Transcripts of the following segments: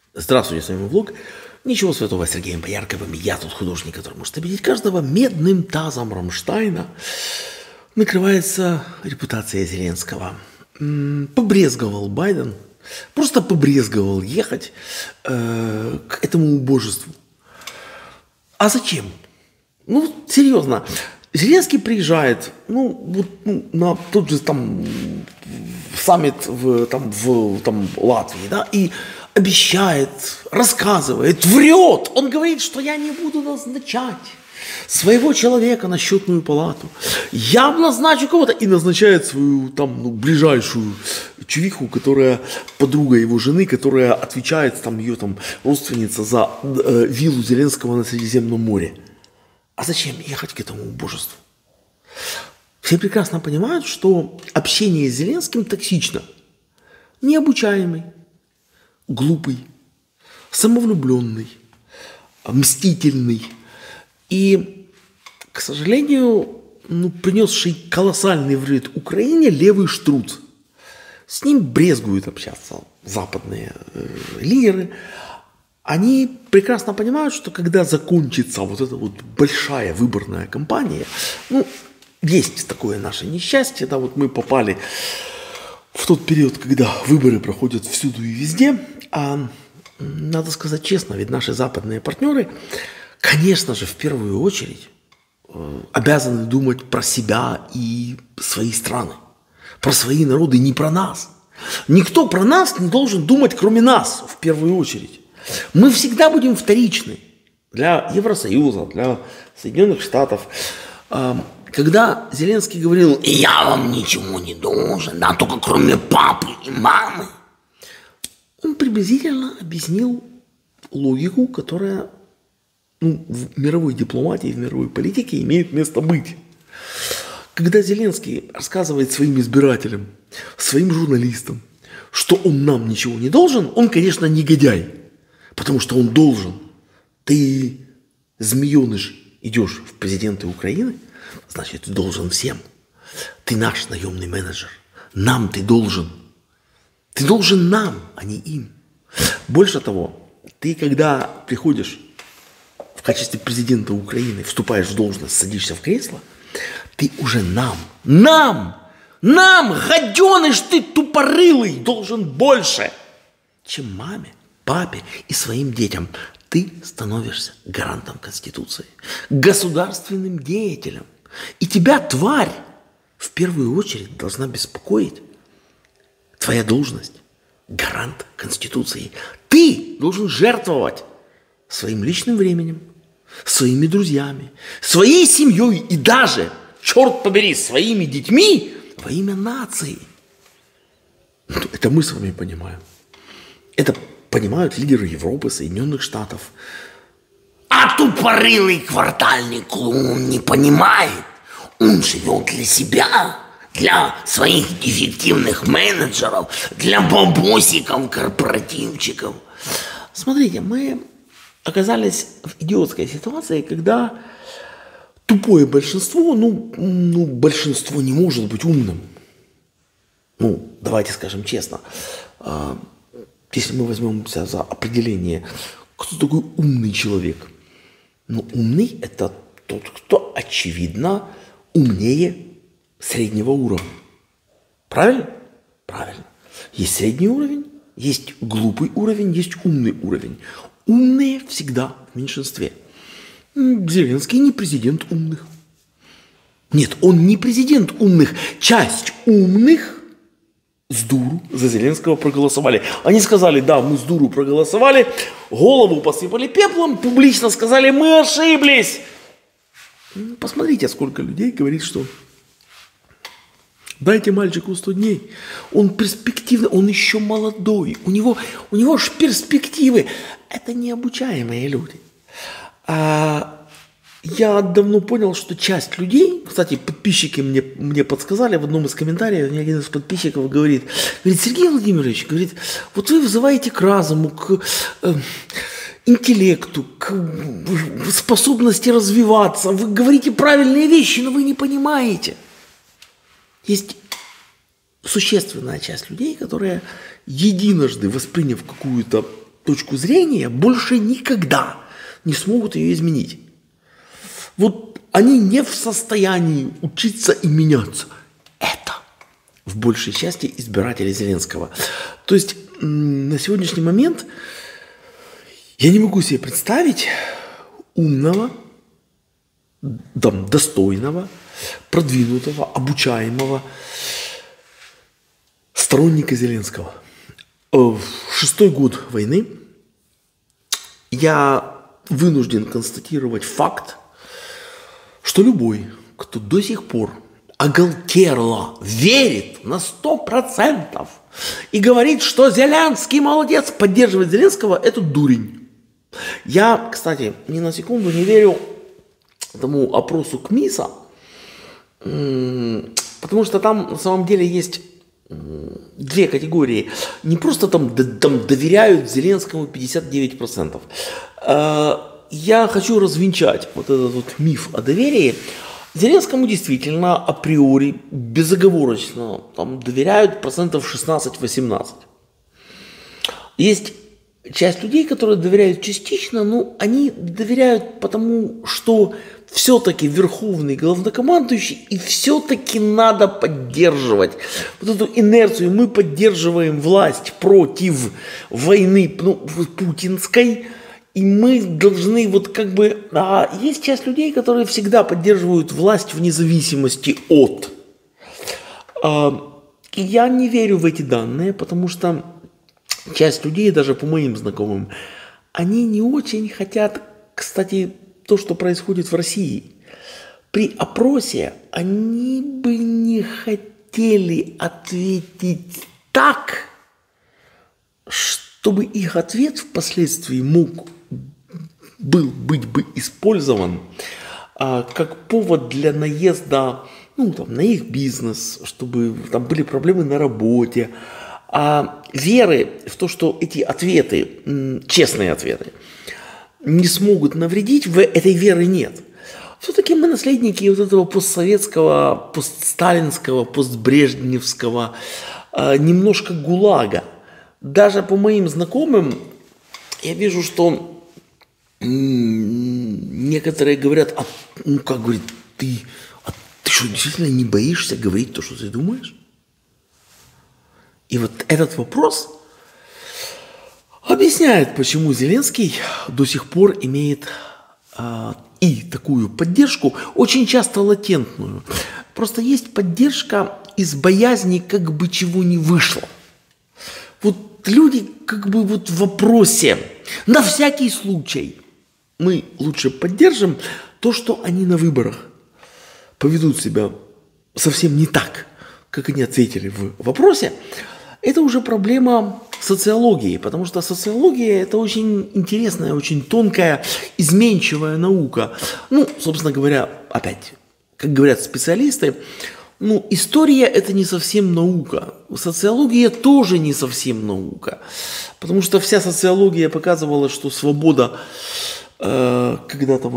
Здравствуйте, с вами Влог. Ничего святого, Сергеем Боярковым. Я тут художник, который может обидеть каждого. Медным тазом Рамштайна накрывается репутация Зеленского. Побрезговал Байден, просто побрезговал ехать к этому убожеству. А зачем? Ну, серьезно. Зеленский приезжает, на тот же там саммит в Латвии, да, и обещает, рассказывает, врет. Он говорит, что я не буду назначать своего человека на счетную палату. Я назначу кого-то. И назначает свою ближайшую чувиху, которая подруга его жены, которая отвечает, ее родственница за виллу Зеленского на Средиземном море. А зачем ехать к этому убожеству? Все прекрасно понимают, что общение с Зеленским токсично. Необучаемый, глупый, самовлюбленный, мстительный и, к сожалению, принесший колоссальный вред Украине левый штруц. С ним брезгуют общаться западные лидеры. Они прекрасно понимают, что когда закончится вот эта вот большая выборная кампания, есть такое наше несчастье, да, вот мы попали в тот период, когда выборы проходят всюду и везде, а надо сказать честно, ведь наши западные партнеры, конечно же, в первую очередь обязаны думать про себя и свои страны, про свои народы, не про нас. Никто про нас не должен думать, кроме нас, в первую очередь. Мы всегда будем вторичны для Евросоюза, для Соединенных Штатов. Когда Зеленский говорил, я вам ничего не должен, да, только кроме папы и мамы, он приблизительно объяснил логику, которая в мировой дипломатии, в мировой политике имеет место быть. Когда Зеленский рассказывает своим избирателям, своим журналистам, что он нам ничего не должен, он, конечно, негодяй, потому что он должен. Ты, змееныш, идешь в президенты Украины, значит, ты должен всем. Ты наш наемный менеджер. Нам ты должен. Ты должен нам, а не им. Больше того, ты, когда приходишь в качестве президента Украины, вступаешь в должность, садишься в кресло, ты уже нам, гаденыш ты тупорылый, должен больше, чем маме, папе и своим детям. Ты становишься гарантом Конституции, государственным деятелем. И тебя, тварь, в первую очередь должна беспокоить твоя должность, гарант Конституции. Ты должен жертвовать своим личным временем, своими друзьями, своей семьей и даже, черт побери, своими детьми во имя нации. Это мы с вами понимаем. Это понимают лидеры Европы, Соединенных Штатов. А тупорылый квартальный клоун не понимает. Он живет для себя, для своих дефективных менеджеров, для бабосиков, корпоративчиков. Смотрите, мы оказались в идиотской ситуации, когда тупое большинство, большинство не может быть умным. Давайте скажем честно. Если мы возьмемся за определение, кто такой умный человек? Умный – это тот, кто, очевидно, умнее среднего уровня. Правильно? Правильно. Есть средний уровень, есть глупый уровень, есть умный уровень. Умные всегда в меньшинстве. Зеленский не президент умных. Нет, он не президент умных. Часть умных с дуру за Зеленского проголосовали. Они сказали, да, мы с дуру проголосовали, голову посыпали пеплом, публично сказали, мы ошиблись. Посмотрите, сколько людей говорит, что дайте мальчику 100 дней. Он перспективный, он еще молодой. У него же перспективы. Это необучаемые люди. Я давно понял, что часть людей, кстати, подписчики мне подсказали в одном из комментариев, мне один из подписчиков говорит, Сергей Владимирович, говорит, вот вы вызываете к разуму, к интеллекту, к способности развиваться, вы говорите правильные вещи, но вы не понимаете. Есть существенная часть людей, которые, единожды восприняв какую-то точку зрения, больше никогда не смогут ее изменить. Вот они не в состоянии учиться и меняться. Это в большей части избиратели Зеленского. То есть на сегодняшний момент я не могу себе представить умного, достойного, продвинутого, обучаемого сторонника Зеленского. В 6-й год войны я вынужден констатировать факт, что любой, кто до сих пор оголтело верит на 100% и говорит, что Зеленский молодец, поддерживает Зеленского, это дурень. Я, кстати, ни на секунду не верю тому опросу КМИСа, потому что там на самом деле есть две категории. Не просто там доверяют Зеленскому 59%. Я хочу развенчать вот этот вот миф о доверии. Зеленскому действительно априори, безоговорочно там доверяют 16-18%. Есть часть людей, которые доверяют частично, но они доверяют потому, что все-таки верховный главнокомандующий, и все-таки надо поддерживать вот эту инерцию. Мы поддерживаем власть против войны путинской, и мы должны вот как бы... А есть часть людей, которые всегда поддерживают власть вне зависимости от. И я не верю в эти данные, потому что часть людей, даже по моим знакомым, они не очень хотят, кстати, то, что происходит в России. При опросе они бы не хотели ответить так, чтобы их ответ впоследствии быть бы использован как повод для наезда на их бизнес, чтобы там были проблемы на работе. А веры в то, что эти ответы, честные ответы, не смогут навредить, этой веры нет. Все-таки мы наследники вот этого постсоветского, постсталинского, постбрежневского, немножко ГУЛАГа. Даже по моим знакомым я вижу, что некоторые говорят, ты что, действительно не боишься говорить то, что ты думаешь? И вот этот вопрос объясняет, почему Зеленский до сих пор имеет и такую поддержку, очень часто латентную. Просто есть поддержка из боязни, как бы чего не вышло. Вот люди как бы вот в вопросе, на всякий случай, мы лучше поддержим то, что они на выборах поведут себя совсем не так, как они ответили в вопросе. Это уже проблема социологии, потому что социология – это очень интересная, очень тонкая, изменчивая наука. Собственно говоря, опять, как говорят специалисты, история – это не совсем наука. Социология тоже не совсем наука. Потому что вся социология показывала, что свобода когда-то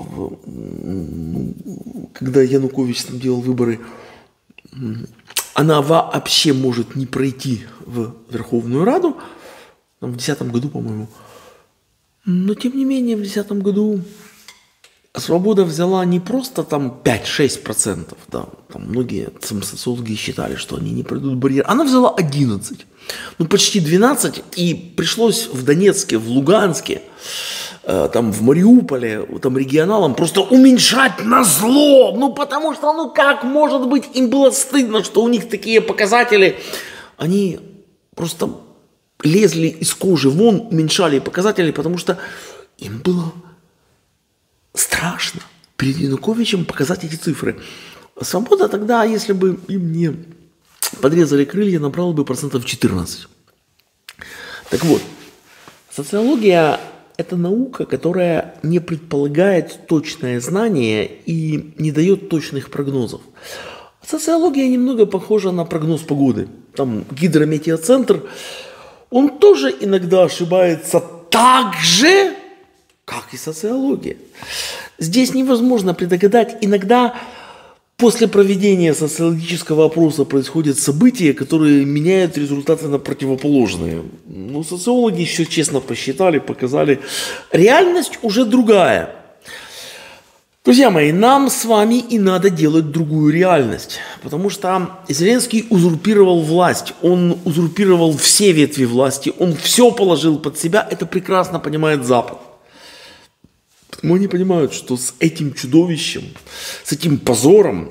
когда Янукович там делал выборы, она вообще может не пройти в Верховную Раду, в 2010 году, по-моему. Но, тем не менее, в 2010 году свобода взяла не просто там 5-6%, да, там многие социологи считали, что они не пройдут барьер. Она взяла 11%, почти 12%, и пришлось в Донецке, в Луганске, там в Мариуполе, там регионалам просто уменьшать назло, потому что, как может быть, им было стыдно, что у них такие показатели, они просто лезли из кожи вон, уменьшали показатели, потому что им было страшно перед Януковичем показать эти цифры. Свобода тогда, если бы им не подрезали крылья, набрала бы 14%. Так вот, социология – это наука, которая не предполагает точное знание и не дает точных прогнозов. Социология немного похожа на прогноз погоды. Там гидрометеоцентр, он тоже иногда ошибается так же, как и социология. Здесь невозможно предугадать. Иногда После проведения социологического опроса происходят события, которые меняют результаты на противоположные. Ну, социологи все честно посчитали, показали. Реальность уже другая. Друзья мои, нам с вами и надо делать другую реальность, потому что Зеленский узурпировал власть, он узурпировал все ветви власти, он все положил под себя, это прекрасно понимает Запад. Но они понимают, что с этим чудовищем, с этим позором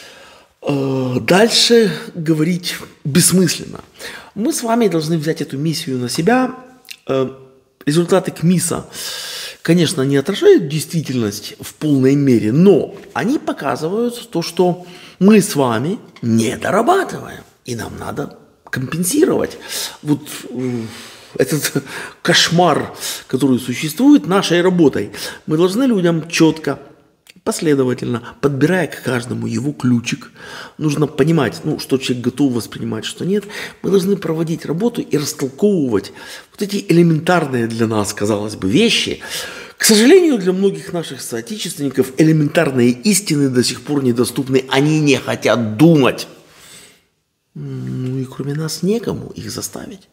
дальше говорить бессмысленно. Мы с вами должны взять эту миссию на себя. Результаты КМИСа, конечно, не отражают действительность в полной мере, но они показывают то, что мы с вами не дорабатываем, и нам надо компенсировать вот этот кошмар, который существует, нашей работой. Мы должны людям четко, последовательно, подбирая к каждому его ключик, нужно понимать, что человек готов воспринимать, что нет. Мы должны проводить работу и растолковывать вот эти элементарные для нас, казалось бы, вещи. К сожалению, для многих наших соотечественников элементарные истины до сих пор недоступны. Они не хотят думать. Ну и кроме нас некому их заставить.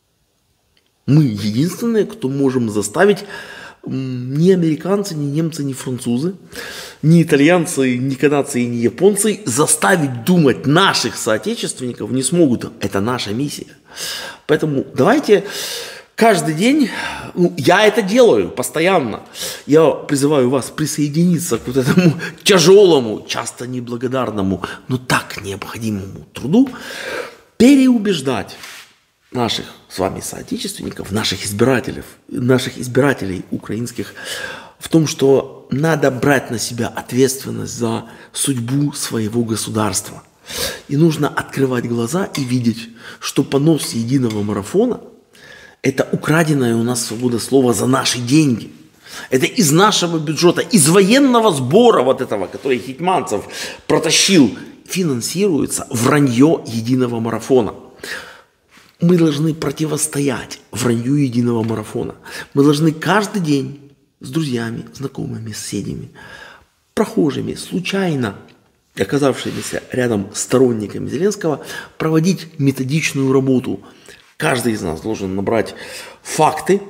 Мы единственные, кто можем заставить. Ни американцы, ни немцы, ни французы, ни итальянцы, ни канадцы, ни японцы заставить думать наших соотечественников не смогут. Это наша миссия. Поэтому давайте каждый день, я это делаю постоянно. Я призываю вас присоединиться к вот этому тяжелому, часто неблагодарному, но так необходимому труду, переубеждать наших с вами соотечественников, наших избирателей украинских в том, что надо брать на себя ответственность за судьбу своего государства. И нужно открывать глаза и видеть, что понос единого марафона – это украденная у нас свобода слова за наши деньги. Это из нашего бюджета, из военного сбора вот этого, который Гетманцев протащил, финансируется вранье единого марафона. Мы должны противостоять вранью единого марафона. Мы должны каждый день с друзьями, знакомыми, соседями, прохожими, случайно оказавшимися рядом сторонниками Зеленского, проводить методичную работу. Каждый из нас должен набрать факты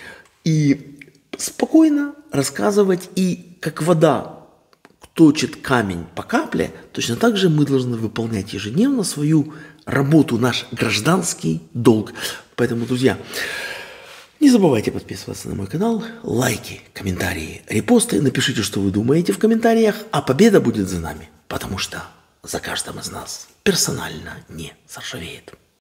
и спокойно рассказывать, и как вода точит камень по капле, точно так же мы должны выполнять ежедневно свою работу, наш гражданский долг. Поэтому, друзья, не забывайте подписываться на мой канал, лайки, комментарии, репосты. Напишите, что вы думаете в комментариях, а победа будет за нами, потому что за каждым из нас персонально не заржавеет.